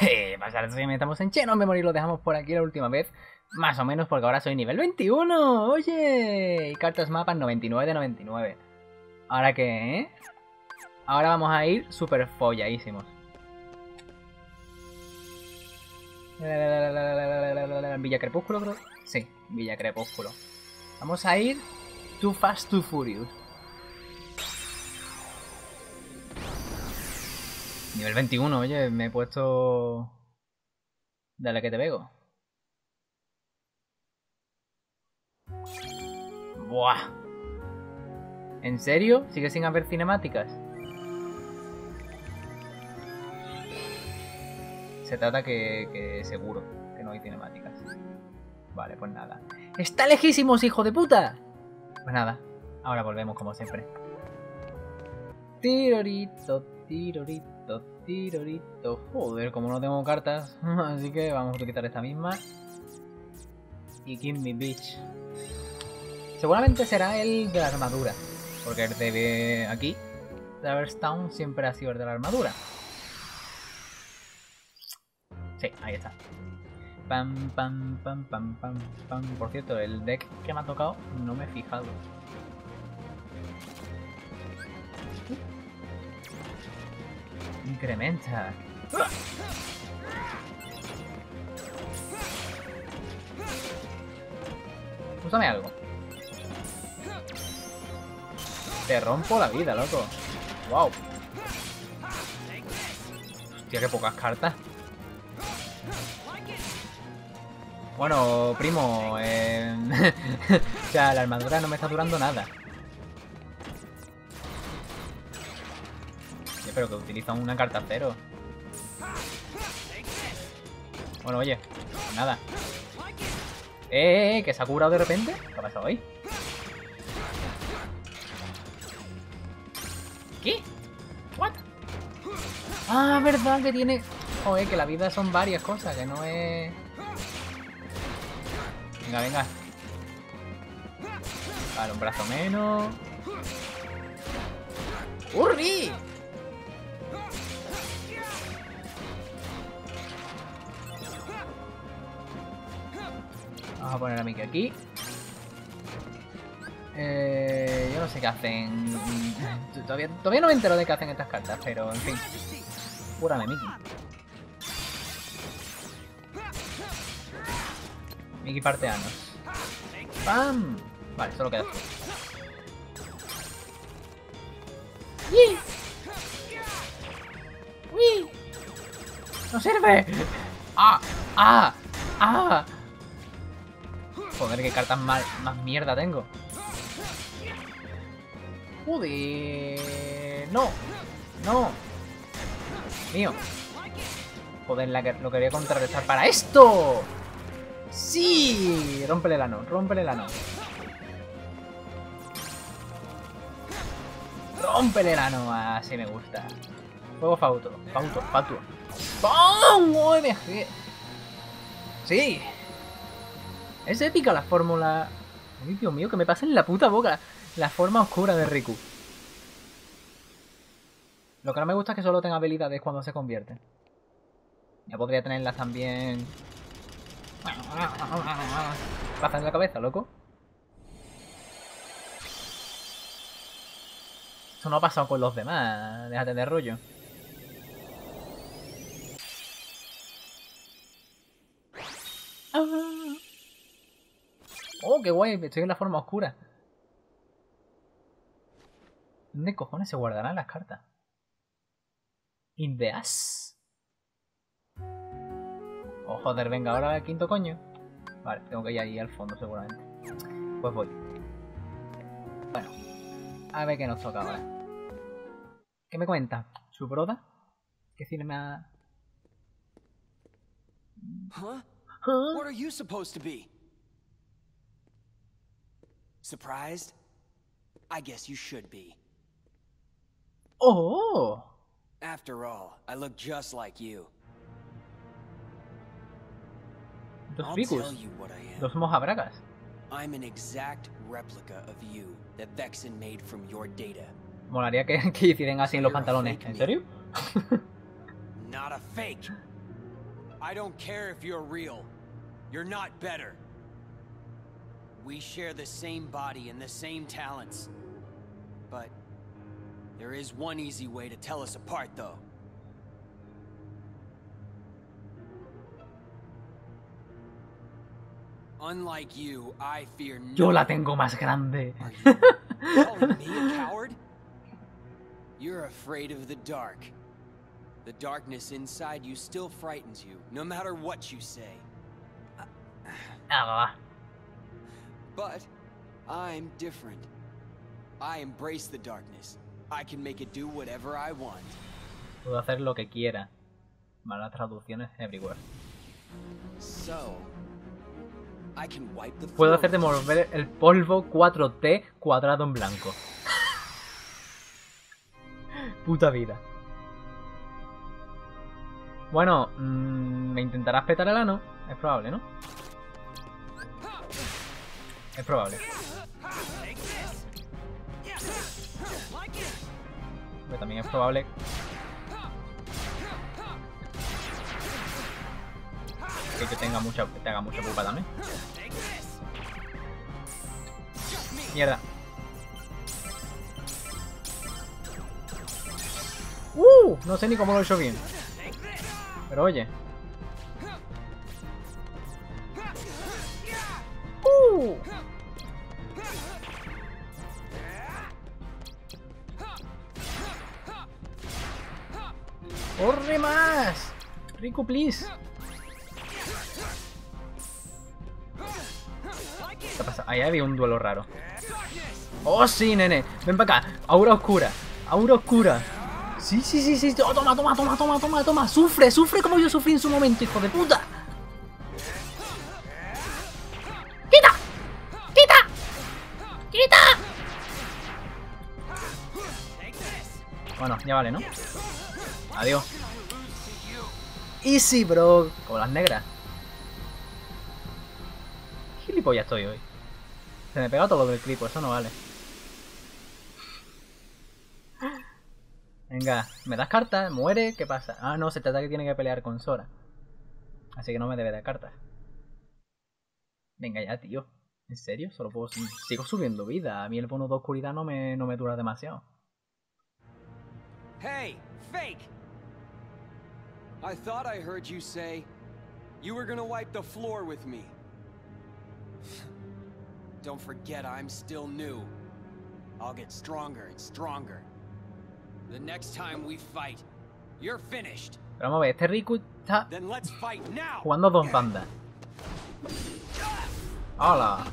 Pasar si estamos en Chain of Memory, lo dejamos por aquí la última vez. Más o menos porque ahora soy nivel 21. Oye, y cartas mapas 99 de 99. ¿Ahora qué, Ahora vamos a ir super folladísimos. Villa Crepúsculo, creo. Sí, Villa Crepúsculo. Vamos a ir Too Fast, Too Furious. Nivel 21, oye, me he puesto... Dale que te pego. Buah. ¿En serio? ¿Sigue sin haber cinemáticas? Se trata que seguro que no hay cinemáticas. Vale, pues nada. ¡Está lejísimos, hijo de puta! Pues nada, ahora volvemos como siempre. Tirorito, tirorito, tirorito. Joder, como no tengo cartas. Así que vamos a utilizar esta misma. Y give me bitch. Seguramente será el de la armadura. Porque el de aquí, Traverstown, siempre ha sido el de la armadura. Sí, ahí está. Pam, pam, pam, pam, pam, pam. Por cierto, el deck que me ha tocado no me he fijado. Incrementa. Úsame algo. Te rompo la vida, loco. Wow. Hostia, qué pocas cartas. Bueno, primo, o sea, la armadura no me está durando nada. Yo creo que utiliza una carta cero. Bueno, oye, pues nada. Que se ha curado de repente. ¿Qué ha pasado ahí? ¿Qué? ¿What? Ah, verdad que tiene... Joder, que la vida son varias cosas, que no es... Venga, venga. Vale, un brazo menos. ¡Urri! Vamos a poner a Mickey aquí. Yo no sé qué hacen. Todavía no me entero de qué hacen estas cartas, pero en fin. Cúrame, Mickey. Mickey parteanos. ¡Pam! Vale, solo queda esto. ¡Uy! ¡Uy! ¡No sirve! ¡Ah! ¡Ah! ¡Ah! Joder, qué cartas más mierda tengo. Joder. No. No. Mío. Joder, lo quería contrarrestar para esto. ¡Sí! Rómpele el ano, rómpele el ano. Rómpele el ano, así me gusta. Juego Fauto. ¡Bum! OMG. Sí. Es épica la fórmula... Ay, Dios mío, que me pasa en la puta boca. La forma oscura de Riku. Lo que no me gusta es que solo tenga habilidades cuando se convierte. Ya podría tenerlas también... Pasa en la cabeza, loco. Eso no ha pasado con los demás. Déjate de rollo. Oh, qué guay. Estoy en la forma oscura. ¿Dónde cojones se guardarán las cartas? In the ass. Oh, joder, venga, ahora el quinto coño. Vale, tengo que ir ahí al fondo seguramente. Pues voy. Bueno, a ver qué nos toca ahora. ¿Qué me cuenta? ¿Su broda? ¿Qué cinema? Huh? ¿Huh? What are you supposed to be? Surprised? I guess you should be. Oh. After all, I look just like you. Dos I'll ricos. tell you what I am. Dos mojabragas. I'm an exact replica of you that Vexen made from your data. Molaría que hicieran así en los pantalones. ¿En serio? Not a fake. I don't care if you're real. You're not better. We share the same body and the same talents. But there is one easy way to tell us apart, though. Unlike you, I fear no Yo la one. tengo más grande. Are you calling me a coward? You're afraid of the dark. The darkness inside you still frightens you, no matter what you say. Ah, But I'm different. I embrace the darkness. I can make it do whatever I want. puedo hacer lo que quiera. Malas traducciones everywhere. So, I can wipe the Puedo floor hacerte with you. mover el polvo 4T cuadrado en blanco. Puta vida. Bueno, me intentarás petar el ano. Es probable, ¿no? Es probable. Pero también es probable que yo tenga te haga mucha culpa también. Mierda. No sé ni cómo lo he hecho bien. Pero oye. ¡Corre más! Rico, please. ¿Qué pasa? Ahí había un duelo raro. ¡Oh, sí, nene! Ven para acá. Aura oscura. Aura oscura. Sí, sí, sí, sí. Oh, toma, toma, toma, toma, toma, toma. Sufre, sufre como yo sufrí en su momento, hijo de puta. ¡Quita! ¡Quita! ¡Quita! Bueno, ya vale, ¿no? Adiós. Easy, bro. Como las negras. Gilipollas estoy hoy. Se me pega todo del clipo, eso no vale. Venga, ¿me das cartas? ¿Muere? ¿Qué pasa? Ah, no, se trata que tiene que pelear con Sora. Así que no me debe dar cartas. Venga ya, tío. ¿En serio? Solo puedo... Sigo subiendo vida. A mí el bono de oscuridad no me dura demasiado. Hey, fake! I thought I heard you say you were gonna wipe the floor with me. Don't forget I'm still new. I'll get stronger and stronger. The next time we fight, you're finished. Pero vamos a ver, este Riku está Then let's fight now. jugando dos bandas. ¡Hala!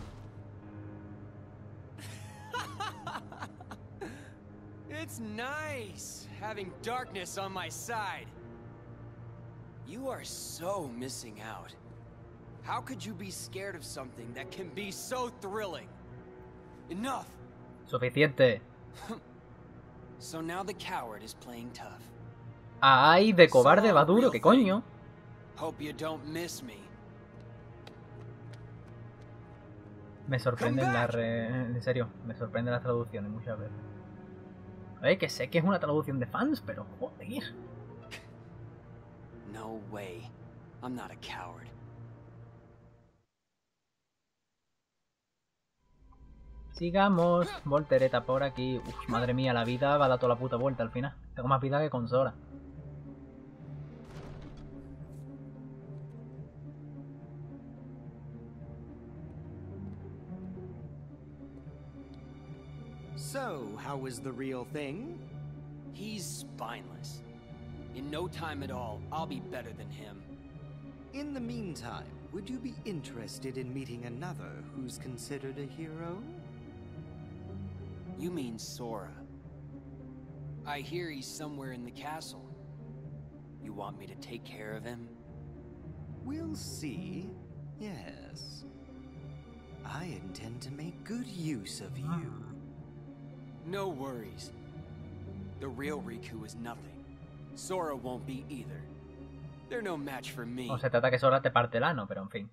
It's nice having darkness on my side. You are so missing out. How could you be scared of something that can be so thrilling? Enough. Suficiente. So now the coward is playing tough. ¡Ay, de cobarde va duro! ¿Qué coño? Hope you don't miss me. Me sorprenden las... En serio, me sorprenden las traducciones muchas veces. Que sé que es una traducción de fans, pero joder. No way. I'm not a coward. Sigamos. Voltereta por aquí. Uf, madre mía, la vida va a dar toda la puta vuelta al final. Tengo más vida que con Sora. So, how was the real thing? He's spineless. In no time at all, I'll be better than him. In the meantime, would you be interested in meeting another who's considered a hero? You mean Sora. I hear he's somewhere in the castle. You want me to take care of him? We'll see. Yes. I intend to make good use of you. No worries. The real Riku is nothing. Sora won't be either. They're no match for me. No se trata que Sora te parte el ano, pero en fin.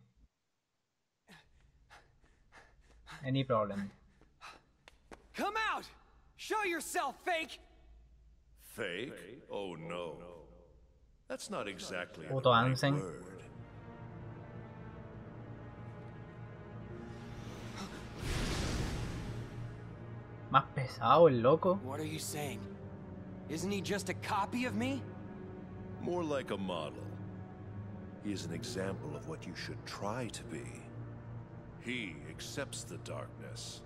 Any problem. Come out! Show yourself, fake! Fake? Oh no. That's not exactly Puto the right Ansem. word. pesado el loco. What are you saying? Isn't he just a copy of me? More like a model. He is an example of what you should try to be. He accepts the darkness.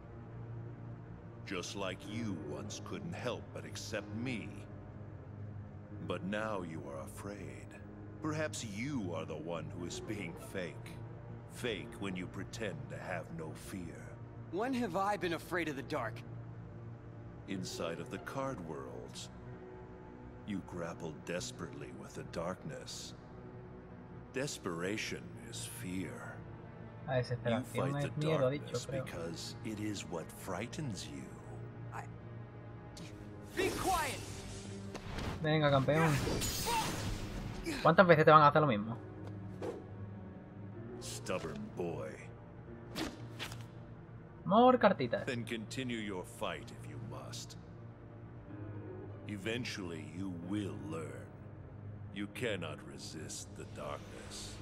Just like you once couldn't help but accept me. But now you are afraid. Perhaps you are the one who is being fake. Fake when you pretend to have no fear. When have I been afraid of the dark? Inside of the card worlds, you grapple desperately with the darkness. Desperation is fear. La You desesperación fight es the miedo, dicho, darkness creo. because it is what frightens you. Be quiet! Venga, campeón. ¿Cuántas veces te van a hacer lo mismo? Stubborn boy. More cartitas. Then continue your fight if you must. Eventually you will learn. You cannot resist the darkness.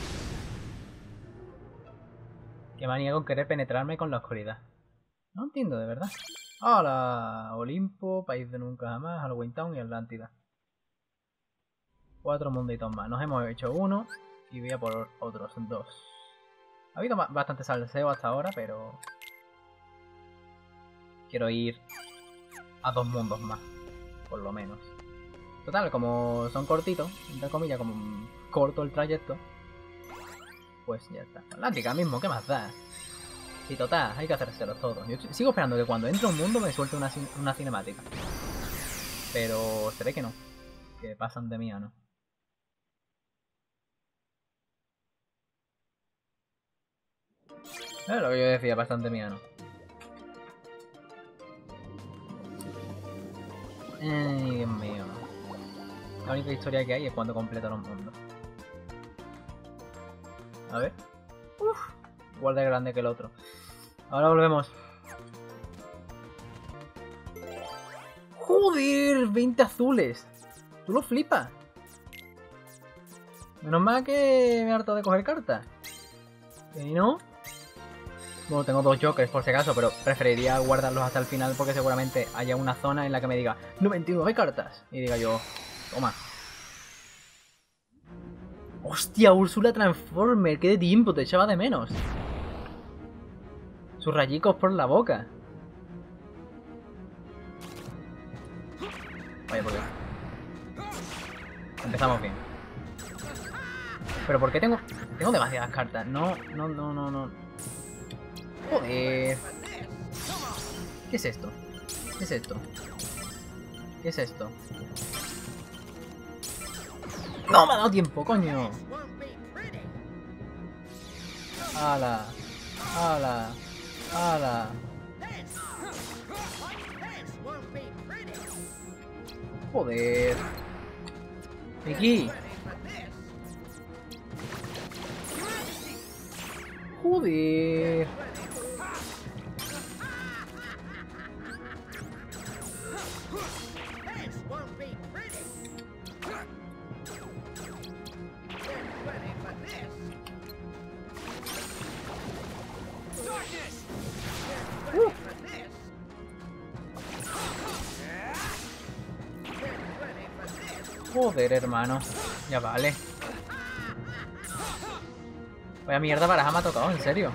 Qué manía con querer penetrarme con la oscuridad. No entiendo, de verdad. ¡Hola! Olimpo, País de Nunca Jamás, Halloween Town y Atlántida. 4 munditos más. Nos hemos hecho uno y voy a por otros 2. Ha habido bastante salseo hasta ahora, pero... quiero ir a 2 mundos más, por lo menos. Total, como son cortitos, entre comillas, como corto el trayecto, pues ya está. Atlántica mismo, ¿qué más da? Sí, total, hay que hacérselo todo. Yo sigo esperando que cuando entre un mundo me suelte una cinemática. Pero se ve que no. Que pasan de mí a no. Es lo que yo decía, bastante miano. Ay, Dios mío. La única historia que hay es cuando completan los mundos. A ver. Uf, igual de grande que el otro. Ahora volvemos. ¡Joder! 20 azules. Tú lo flipas. Menos mal que me he hartado de coger cartas. ¿Y no? Bueno, tengo 2 jokers por si acaso, pero preferiría guardarlos hasta el final porque seguramente haya una zona en la que me diga 99 cartas. Y diga yo, toma. ¡Hostia! Úrsula Transformer, qué de tiempo, te echaba de menos. Sus rayicos por la boca. Vaya por Dios. Empezamos bien. Pero ¿por qué tengo demasiadas cartas? No. Joder. ¿Qué es esto? ¿Qué es esto? ¿Qué es esto? ¡No me ha dado tiempo, coño! ¡Hala! ¡Hala! ¡Hala! Joder. Miki. Joder. Joder, hermano. Ya vale. Vaya mierda, baraja me ha tocado, en serio.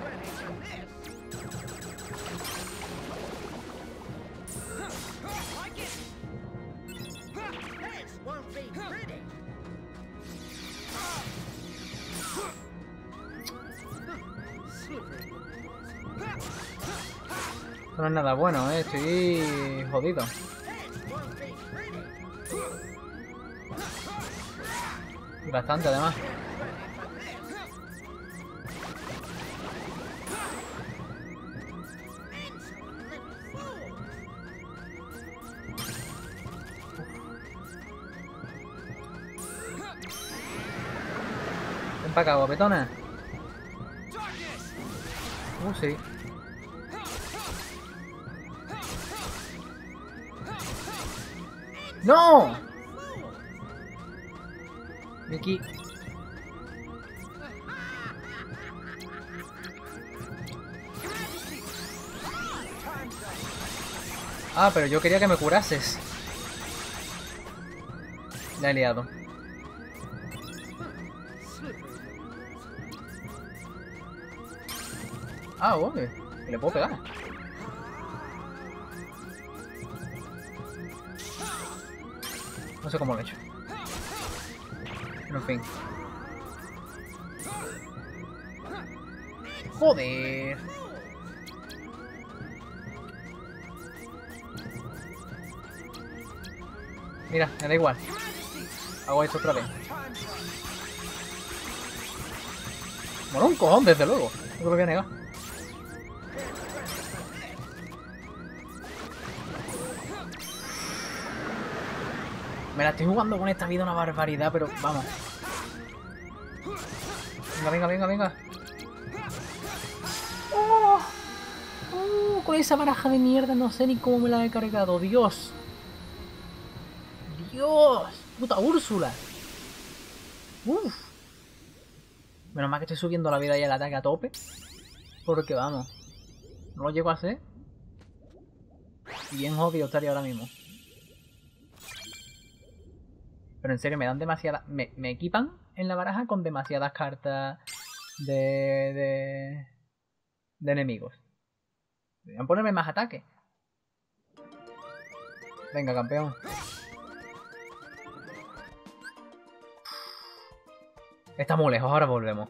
Esto no es nada bueno, estoy jodido. Bastante, además. Ven para acá, guapetona. Sí. ¡No! Miki. Ah, pero yo quería que me curases. La he liado. Ah, vale. Que le puedo pegar. No sé cómo lo he hecho. Pero en fin. Joder. Mira, me da igual. Hago esto otra vez. Bueno, un cojón, desde luego. No te lo voy a negar. Me la estoy jugando con esta vida una barbaridad, pero vamos. Venga, venga, venga, venga. ¡Oh! ¡Oh! Con esa baraja de mierda no sé ni cómo me la he cargado. ¡Dios! ¡Dios! ¡Puta Úrsula! ¡Uf! Menos mal que estoy subiendo la vida y el ataque a tope. Porque vamos. No lo llego a hacer. Y bien jodido estaría ahora mismo. Pero en serio, me dan demasiadas... Me equipan en la baraja con demasiadas cartas de enemigos. Deberían ponerme más ataques. Venga, campeón. Está muy lejos, ahora volvemos.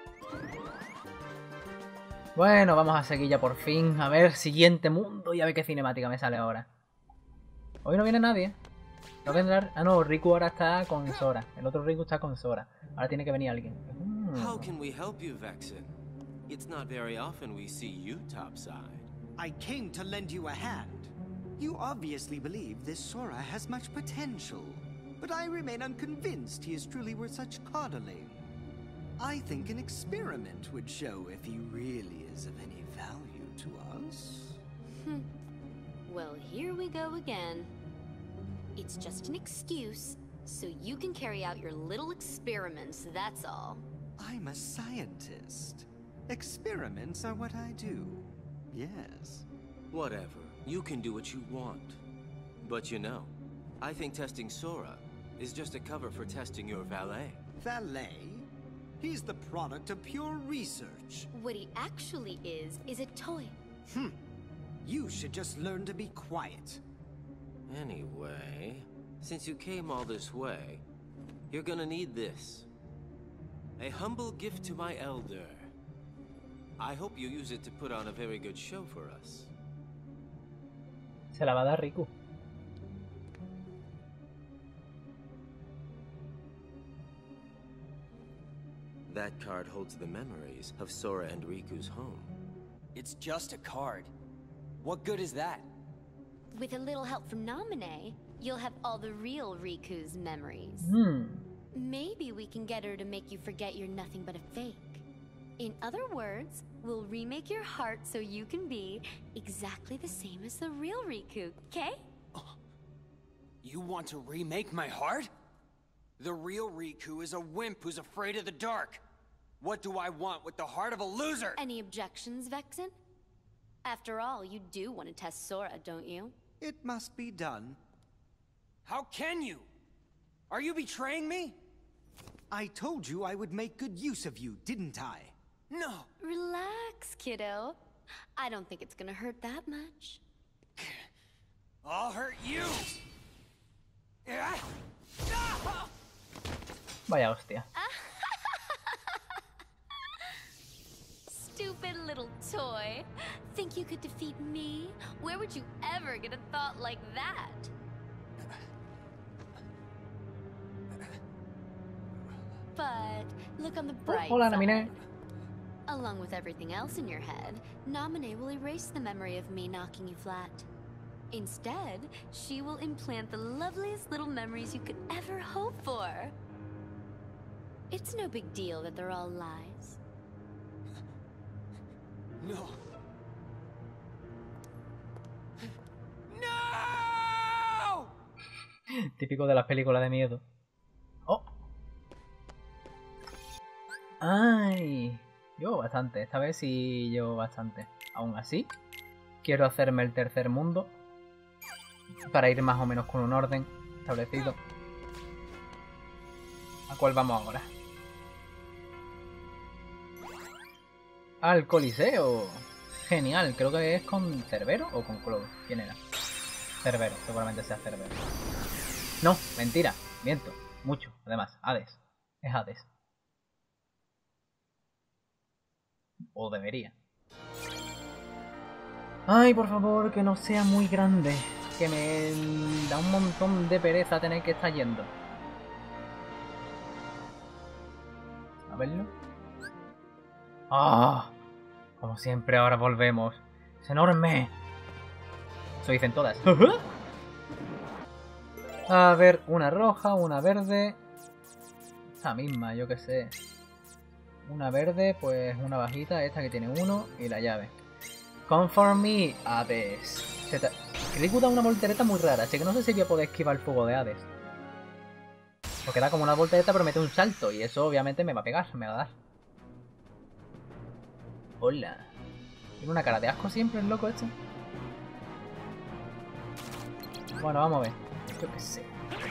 Bueno, vamos a seguir ya por fin. A ver, siguiente mundo y a ver qué cinemática me sale ahora. Hoy no viene nadie. No vendrá... Ah, no, Riku ahora está con Sora. El otro Riku está con Sora. Ahora tiene que venir alguien. How can we help you, Vexen? It's not very often we see you topside. I came to lend you a hand. You obviously believe this Sora has much potential, but I remain unconvinced he is truly worth such coddling. I think an experiment would show if he really is of any value to us. Well, here we go again. It's just an excuse, so you can carry out your little experiments, that's all. I'm a scientist. Experiments are what I do. Yes. Whatever. You can do what you want. But you know, I think testing Sora is just a cover for testing your valet. Valet? He's the product of pure research. What he actually is a toy. You should just learn to be quiet. Anyway, since you came all this way, you're gonna need this. A humble gift to my elder. I hope you use it to put on a very good show for us. Se la va a dar Riku. That card holds the memories of Sora and Riku's home. It's just a card. What good is that? With a little help from Naminé, you'll have all the real Riku's memories. Maybe we can get her to make you forget you're nothing but a fake. In other words, we'll remake your heart so you can be exactly the same as the real Riku, okay? You want to remake my heart? The real Riku is a wimp who's afraid of the dark. What do I want with the heart of a loser? Any objections, Vexen? After all, you do want to test Sora, don't you? It must be done. How can you? Are you betraying me? I told you I would make good use of you, didn't I? No. Relax, kiddo. I don't think it's gonna hurt that much. I'll hurt you. Vaya hostia. Stupid little toy. Think you could defeat me? Where would you ever get a thought like that? But look on the bright Hola, side. Naminé. Along with everything else in your head, Naminé will erase the memory of me knocking you flat. Instead, she will implant the loveliest little memories you could ever hope for. It's no big deal that they're all lies. No. No! Típico de las películas de miedo. ¡Oh! ¡Ay! Llevo bastante. Esta vez sí llevo bastante. Aún así, quiero hacerme el tercer mundo. Para ir más o menos con un orden establecido. ¿A cuál vamos ahora? Al Coliseo. Genial, creo que es con Cerbero o con Clodo. ¿Quién era? Cerbero, seguramente sea Cerbero. No, mentira, miento. Mucho, además, Hades. Es Hades. O debería. Ay, por favor, que no sea muy grande. Que me da un montón de pereza tener que estar yendo. A verlo. ¡Ah! Como siempre, ahora volvemos. ¡Es enorme! Eso dicen todas. A ver, una roja, una verde. Esta misma, yo que sé. Una verde, pues una bajita, esta que tiene uno, y la llave. Comfort me, Hades. Riku da una voltereta muy rara, así que no sé si voy a poder esquivar el fuego de Hades. Porque da como una voltereta pero mete un salto, y eso obviamente me va a pegar, me va a dar. Hola. Tiene una cara de asco siempre el loco este. Bueno, vamos a ver. Yo qué sé.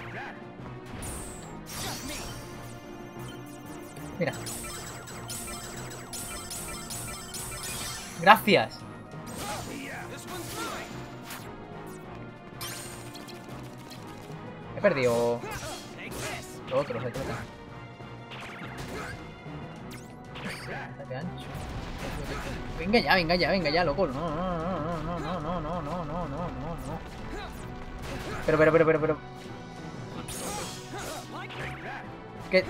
Mira. Gracias. He perdido los otros, Date ancho. Venga ya, loco. No. Pero. ¿Qué?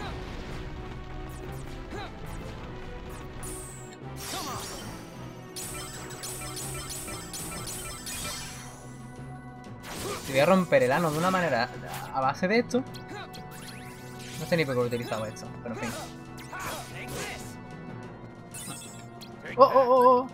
Te voy a romper el ano de una manera a base de esto. No sé ni por qué he utilizado esto, pero en fin. ¡Oh!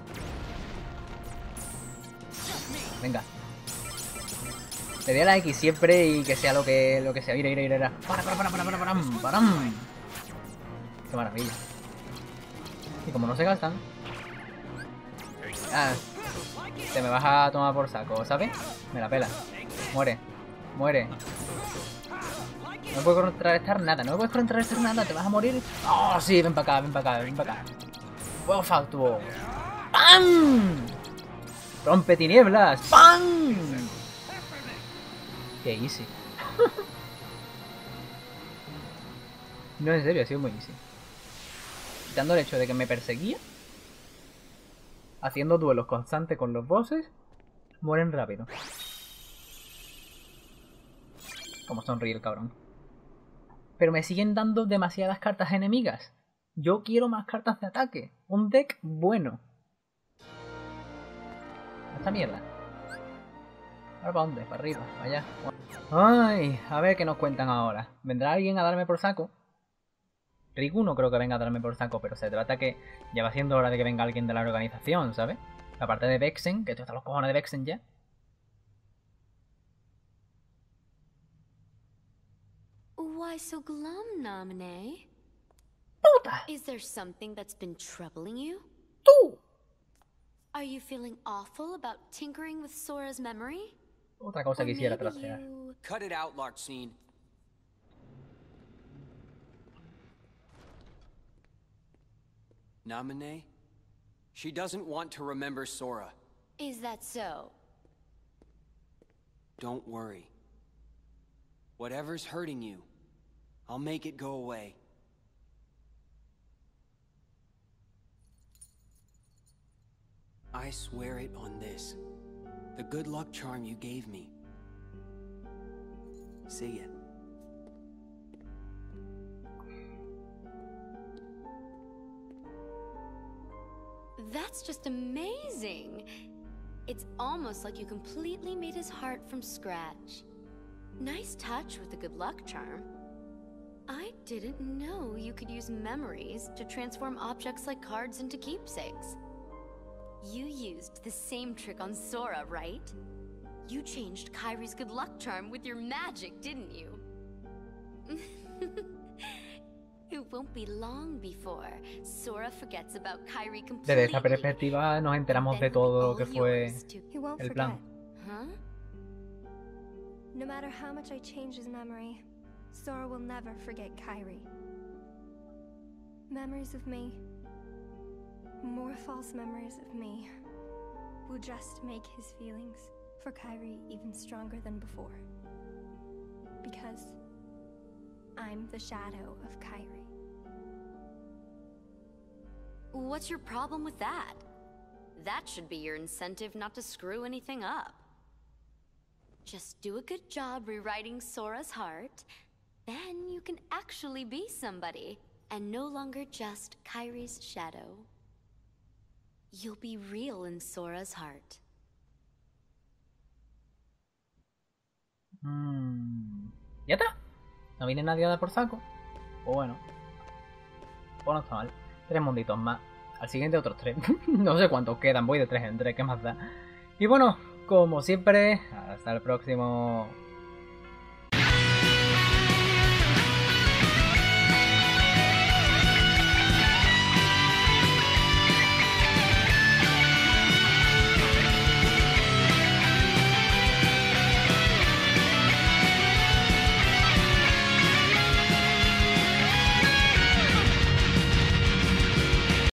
Venga. Le doy a la X siempre y que sea lo que sea. Mira. ¡Param! ¡Qué maravilla! Y como no se gastan... Ah, te me vas a tomar por saco, ¿sabes? Me la pela. Muere. No me puedo contrarrestar nada, te vas a morir. ¡Oh, sí! Ven para acá. ¡Fuego fatuo! ¡Pam! ¡Rompe tinieblas! ¡Pam! ¡Qué easy! No, en serio, ha sido muy easy. Quitando el hecho de que me perseguía, haciendo duelos constantes con los bosses, mueren rápido. Como sonríe el cabrón. Pero me siguen dando demasiadas cartas enemigas. Yo quiero más cartas de ataque. Un deck bueno. Esta mierda. ¿Ahora para dónde? Para arriba, para allá. Ay, a ver qué nos cuentan ahora. ¿Vendrá alguien a darme por saco? Riku no creo que venga a darme por saco, pero se trata que ya va siendo hora de que venga alguien de la organización, ¿sabes? Aparte de Vexen, que estoy hasta los cojones de Vexen ya. Why so glum, Naminé? ¡Puta! Is there something that's been troubling you? ¡Tú! Are you feeling awful about tinkering with Sora's memory? Otra cosa que quisiera trastear. Cut it out, Larxene. Naminé? She doesn't want to remember Sora. Is that so? Don't worry. Whatever's hurting you, I'll make it go away. I swear it on this. The good luck charm you gave me. See it. That's just amazing! It's almost like you completely made his heart from scratch. Nice touch with the good luck charm. I didn't know you could use memories to transform objects like cards into keepsakes. You used the same trick on Sora, right? You changed Kairi's good luck charm with your magic, didn't you? It won't be long before Sora forgets about Kairi completely. Desde esta perspectiva nos enteramos de todo lo que fue el plan. Huh? No matter how much I change his memory, Sora will never forget Kairi. Memories of me, more false memories of me, will just make his feelings for Kairi even stronger than before. Because I'm the shadow of Kairi. What's your problem with that? That should be your incentive not to screw anything up. Just do a good job rewriting Sora's heart, then you can actually be somebody, and no longer just Kairi's shadow. You'll be real in Sora's heart. ¿Ya está? ¿No viene nadie a dar por saco? Pues bueno. Pues no está mal. 3 munditos más. Al siguiente otros 3. No sé cuántos quedan. Voy de 3 en 3. ¿Qué más da? Y bueno, como siempre, hasta el próximo